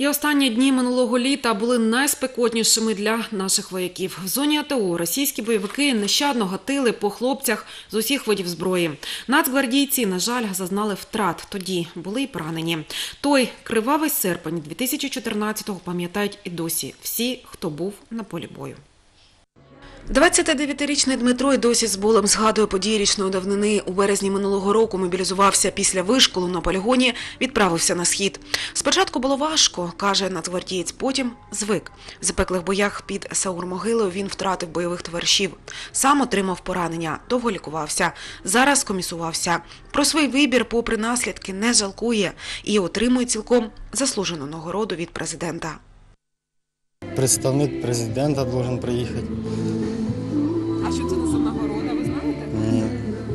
І останні дні минулого літа були найспекотнішими для наших вояків. В зоні АТО російські бойовики нещадно гатили по хлопцях з усіх видів зброї. Нацгвардійці, на жаль, зазнали втрат. Тоді були й поранені. Той кривавий серпень 2014-го пам'ятають і досі всі, хто був на полі бою. 29-річний Дмитро й досі з болем згадує події річної давнини. У березні минулого року мобілізувався після вишколу на полігоні, відправився на схід. Спочатку було важко, каже нацгвардієць, потім звик. В запеклих боях під Саур-Могилою він втратив бойових товаришів. Сам отримав поранення, довго лікувався, зараз комісувався. Про свій вибір, попри наслідки, не жалкує і отримує цілком заслужену нагороду від президента. Представник президента має приїхати. А що це за нагорода, ви знаєте? Ні.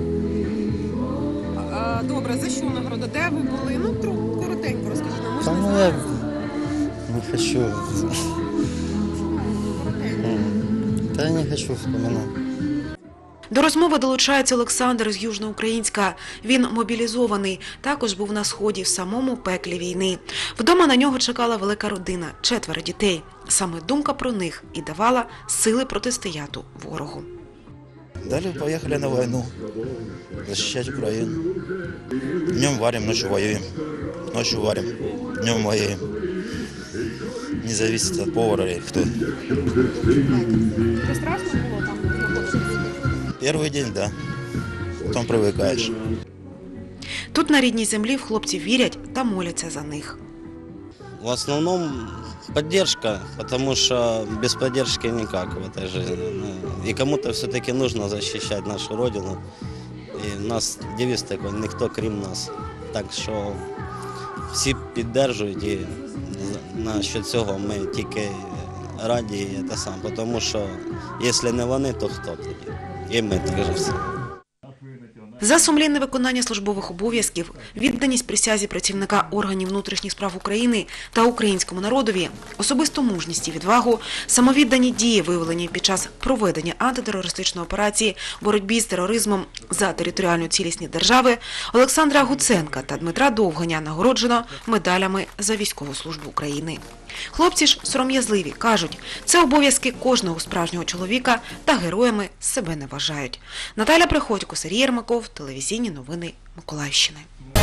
Добре, за що нагорода? Де ви були? Коротенько розкажіть нам. Та ну я не хочу. Та я не хочу вспоминати. До розмови долучається Олександр з Южноукраїнська. Він мобілізований, також був на сході в самому пеклі війни. Вдома на нього чекала велика родина, 4 дітей. Саме думка про них і давала сили протистояти ворогу. Далі поїхали на війну, захищати Україну. Днем варим, ночью воюем. Ночью варим, днем воюем. Не зависит от повара или кто. Це страшно було там знаходитися? Первый день, да. Потом привыкаешь. Тут на рідній землі в хлопців вірять та моляться за них. В основном поддержка, потому что без поддержки никак в этой жизни. И кому-то все-таки нужно защищать нашу родину. И у нас девиз такой: ніхто крім нас. Так що всі підтримують, і насчет цього ми тільки раді, тому що якщо не вони, то хто тоді? І ми також всі. За сумлінне виконання службових обов'язків, відданість присязі працівника органів внутрішніх справ України та українському народові, особисту мужність і відвагу, самовіддані дії, виявлені під час проведення антитерористичної операції в боротьбі з тероризмом за територіальну цілісність держави, Олександра Гуценка та Дмитра Довганя нагороджено медалями за військову службу України. Хлопці ж сором'язливі, кажуть, це обов'язки кожного справжнього чоловіка та героями себе не вважають. Наталя Приходько, Сергій Єрмаков, телевізійні новини Миколаївщини.